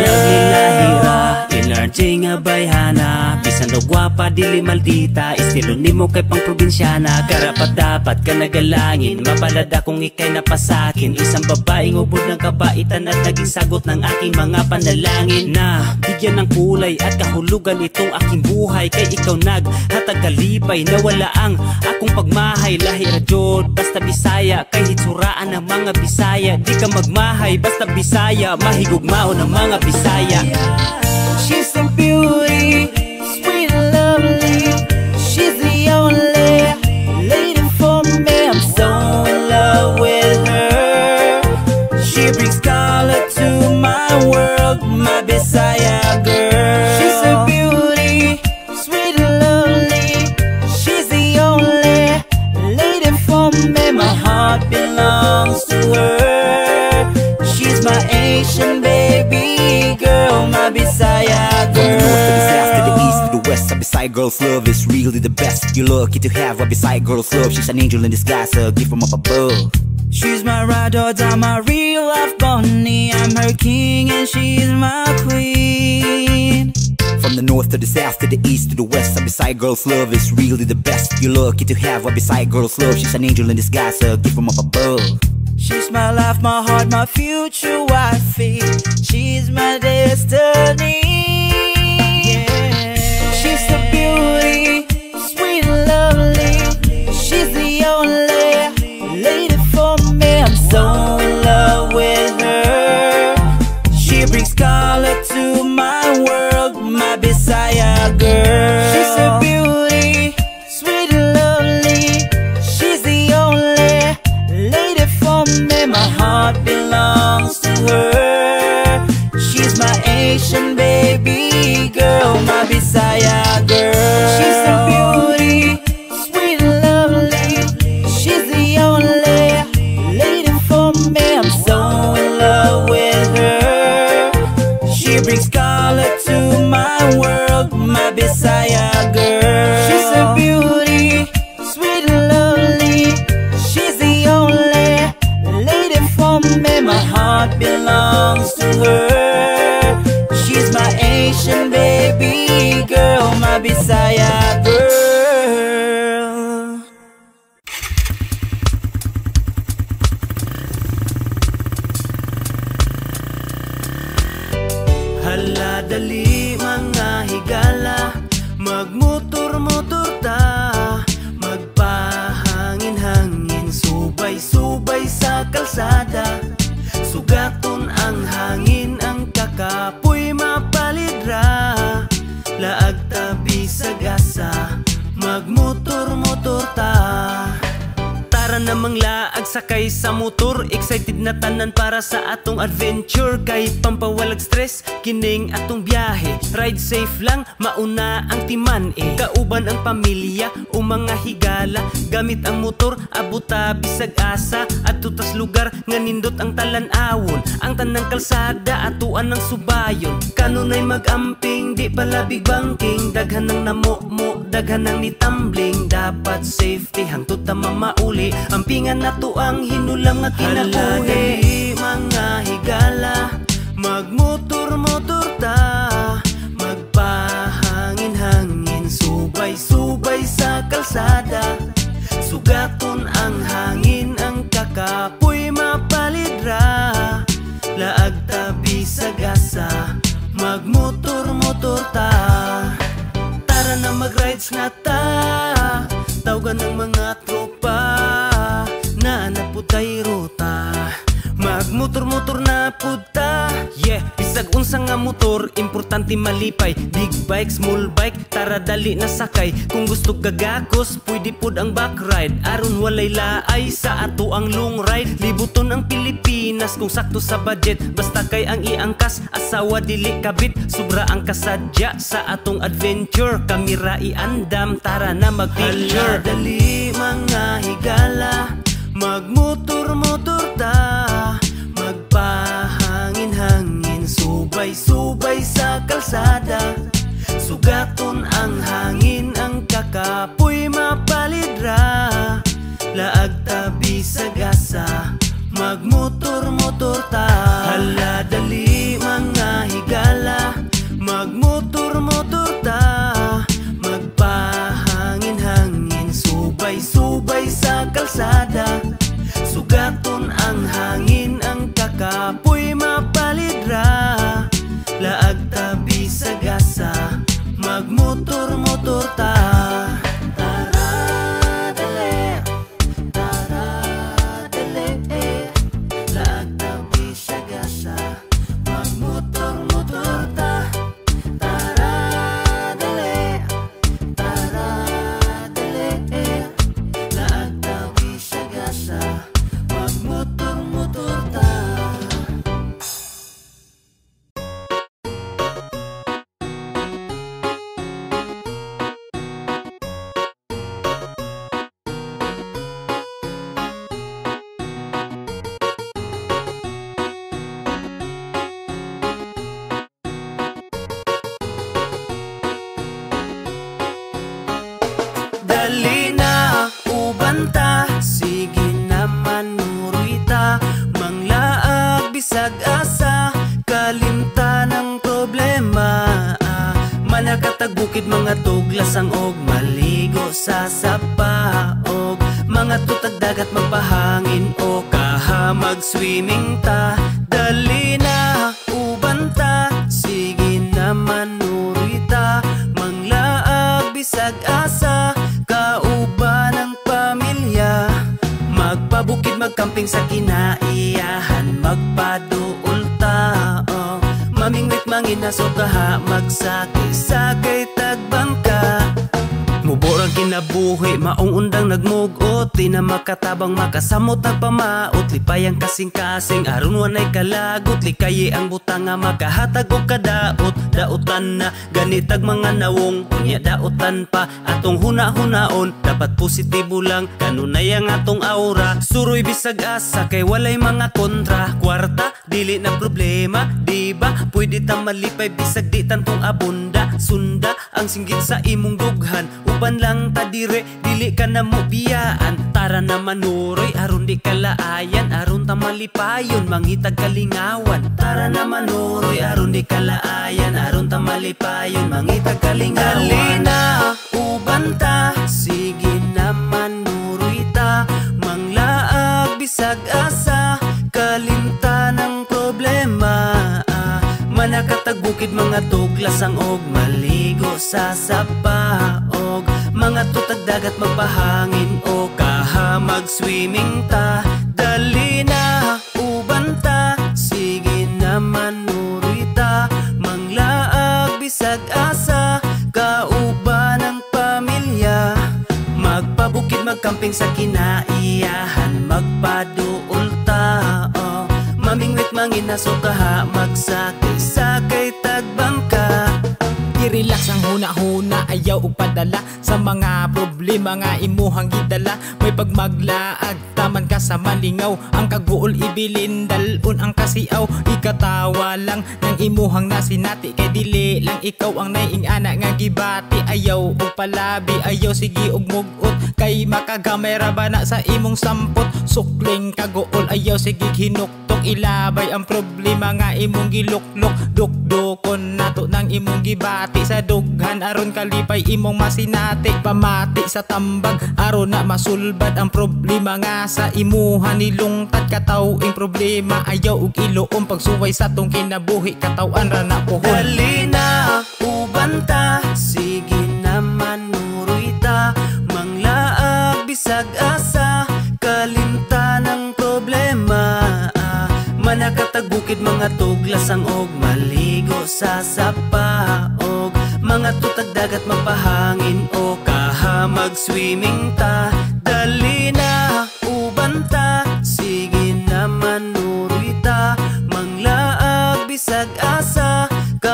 girl. Ilarjay nga bayhana, bisan daw gwapa dili maldita. Estilo nimo kay pang probinsyana, karapat dapat ka nagalangin. Mapalad akong ikay napasakin, isang babaeng ubod ng kabaitan at naging sagot ng aking mga panalangin. Na bigyan ng kulay at kahulugan itong aking buhay, kay ikaw naghatag kalipay. Nawala ang akong pagmahay, lahi radyod basta Bisaya, kay hitsuraan ng mga Bisaya. Di ka magmahay basta Bisaya, mahigugmao ng mga Bisaya. She's a beauty, sweet and lovely. She's the only lady for me. I'm so in love with her. She brings color to my world, my Bisaya girl. She's a beauty, sweet and lovely. She's the only lady for me. My heart belongs to her. She's my Asian baby girl, my Bisaya girl. From the north to the south to the east to the west, a Bisaya girl's love is really the best. You're lucky to have a Bisaya girl's love. She's an angel in disguise, a gift from up above. She's my ride or die, my real life bunny. I'm her king and she's my queen. From the north to the south to the east to the west, a Bisaya girl's love is really the best. You're lucky to have a Bisaya girl's love. She's an angel in disguise, a gift from up above. She's my life, my heart, my future wifey. She's my destiny. Yeah. She's a beauty, sweet and lovely. She's the only lady for me. I'm so in love with her. She brings color to my world, my Bisaya girl. She's a beauty, sweet and lovely. She's the only lady for me. My heart belongs to her. She's my Asian baby girl, my Bisaya girl. She's belongs to her. She's my Asian baby girl, my Bisaya girl. Hala dali mga higala, magmotor-motor ta, magpahangin-hangin, subay-subay sa kalsada. Sugaton ang hangin, ang kakapoy mapalidra, laag tabi sa gasa, magmotor-motor ta. Tara namang laag sakay sa motor, excited na tanan para sa atong adventure. Kay pampawalag stress, kining atong biyahe, ride safe lang, mauna ang timan kauban ang pamilya o mga higala, gamit ang motor, abuta bisag asa, at tutas lugar nga nindot ang talan-awon, ang tanang kalsada, atuan ng subayon. Kanunay mag-amping, di palabig banking, daghan ng namo-mo, daghan ng nitambling, dapat safety hangtod ta mamauli, ampingan na to ang hinulam nga kinabuhi. Mga higala, magmotor-motor ta, magpahangin-hangin, subay-subay sa kalsada. Sugaton ang hangin, ang kakapoy mapalidra, laag tabi sa gasa, magmotor-motor ta. Tara na mag-rides na ta, tawagan ng mga tropa, na naputay ruta, magmotor-motor na puta. Yeah, bisag unsa nga motor, importante malipay, big bike, small bike, tara dali na sakay. Kung gusto gagakos, pwede pod ang back ride, aron walay laay sa ato ang long ride. Libuton ang Pilipinas kung sakto sa budget, basta kay ang iangkas, asawa dili kabit, sobra ang kasadya sa atong adventure. Kamera iandam, tara na mag-picture. Hala dali mga higala, magmotor-motor ta, magpahangin-hangin, subay-subay sa kalsada. Sugaton ang hangin, ang kakapoy mapalidra, laag tabi sa gasa, magmotor-motor ta. Hala dali mga higala, magmotor-motor ta, magpahangin-hangin, subay-subay sa kalsada. Sugaton ang hangin, ang kakapoy mapalidra, laag tabi sa gasa, magmotor-motor ta. Tara dali, laag tabi sa gasa, magmotor-motor ta. Tara dali, laag tabi sa gasa, magmotor-motor ta. Dali na ubanta, sige naman nuruita, manglaag bisag asa, kalimta ng problema. Manakatag bukid mga tuglasang og maligo sa sapaog, mga tutag dagat magpahangin o kaha mag-swimming ta. Dali na ubanta, sige naman nuruita, manglaag bisag asa, kauban ng pamilya, magpabukid magkamping sa kinaiyahan, magpaduol tao, mamingwit manginaso kaha, magsakay-sakay tagbangka. Muborang kinabuhi, maong undang nagmugot, di na makatabang makasamot nagpamaot, lipayang kasing-kasing, aron wanay kalagot, likayi ang butang nga makahatag o kadaot. Daotan na ganitag mga nawong, unya daotan pa atong huna-hunaon, dapat positibo lang, kanunay ang atong aura. Suroy bisag asa, kay walay mga kontra, kwarta, dili na problema, diba? Pwede ta malipay bisag di tantong abunda, sunda ang singgit sa imong dughan, uban lang lang ta dire, dili ka na mo biyaan. Tara na manuroy, aron di kalaayan, aron ta malipayon, mangitag kalingawan. Tara na manuroy, aron di kalaayan, aron ta malipayon, mangitag kalingawan. Dali na, uban ta, sige na manuroy ta, manglaag bisag asa, kalimtan ng problema. Manakatag bukid mga tuglasang og maligo sa sapaog, mga tutag dagat magpahangin o kahamag swimming ta. Dali na, uban ta, sige na manuroy ta, manglaag bisag asa, kauban ng pamilya. Magpabukid magkamping sa kinaiyahan, magpaduol ta, mamingwit manginaso kaha, magsakay-sakay tagbangka. I-relax ang huna-huna, ayaw upadala sa mga problema nga imuhang gidala. May pagmaglaag, taman ka sa malingaw, ang kaguol ibilin, dalon ang kasiaw. Ikatawa lang ng imuhang nasinati, kay dili lang ikaw ang naiing-ana nga gibati. Ayaw upalabi, ayaw sige og mugot, kay makagamay ra ba na sa imong sampot. Sukling kaguol, ayaw sige hinuktok, ilabay ang problema nga imong giluklok. Dukdukon nato ng imong gibati, sa dughan aron kalipay imong masinati. Pamati sa tambag aron na masulbad ang problema nga sa imuha nilungtad. Katawing problema ayaw ug iluom, pagsuway sa tong kinabuhi katawan ra na pohon. Dali na, uban ta, sige na manuroy ta, manglaag bisag asa, kalimtan ng problema. Manakatag bukid mga tuglasang og maligo sa sapaog, mga tutag dagat magpahangin o kahamag swimming ta. Dali na, uban ta, sige na manuroy ta, manglaag bisag asa,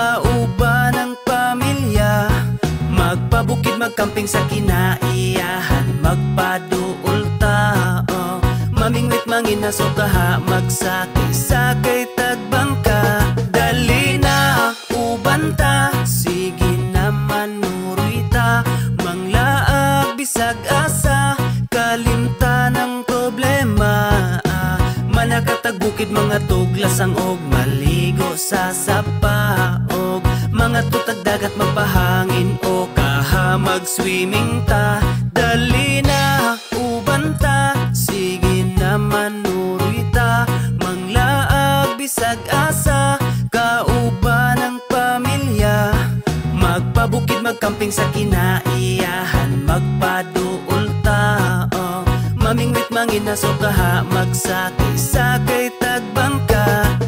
kauban ng pamilya. Magpabukid magkamping sa kinaiyahan, magpaduol ta, mamingwit manginaso kaha, magsakay-sakay tagbangka. Dali na, uban ta, sige na manuroy ta, manglaag bisag asa, kalimtan ng problema. Manakatag bukid mga tuglasang og maligo sa sapaog, mga tutag dagat magpahangin o kahamag swimming ta. Dali na, uban ta, sige na manuroy ta, manglaag bisag asa, kauban ng pamilya. Magpabukid magkamping sa kinaiyahan, magpaduol ta, mamingwit manginaso kaha, magsakay-sakay tagbangka.